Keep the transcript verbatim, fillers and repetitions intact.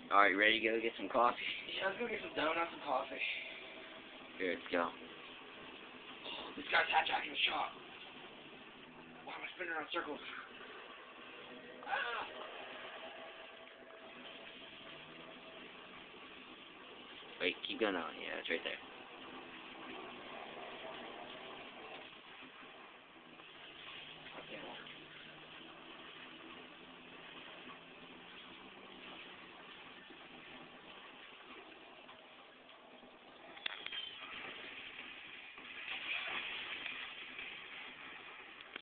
Alright, ready to go get some coffee? Yeah, let's go get some donuts and coffee. Here, let's go. Oh, this guy's hijacking the shop. Why am I spinning around in circles? Ah! Wait, keep going on. Yeah, it's right there.